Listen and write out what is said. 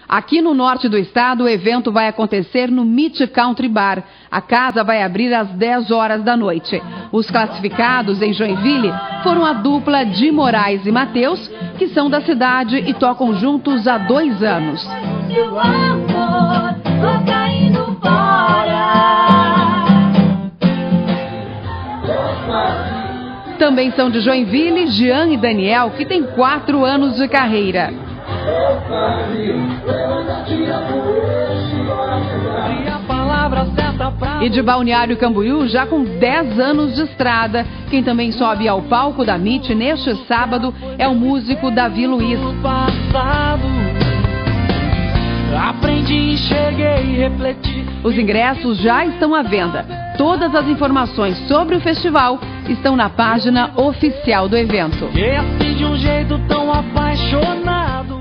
Aqui no norte do estado, o evento vai acontecer no Meet Country Bar. A casa vai abrir às 10 horas da noite. Os classificados em Joinville foram a dupla de Moraes e Matheus, que são da cidade e tocam juntos há 2 anos. Meu amor, tô caindo fora. Também são de Joinville, Jean e Daniel, que têm 4 anos de carreira. E de Balneário Camboriú, já com 10 anos de estrada, quem também sobe ao palco da Meet neste sábado é o músico Davi Luiz. Aprendi, enxerguei e refleti. Os ingressos já estão à venda. Todas as informações sobre o festival estão na página oficial do evento. E assim de um jeito tão apaixonado.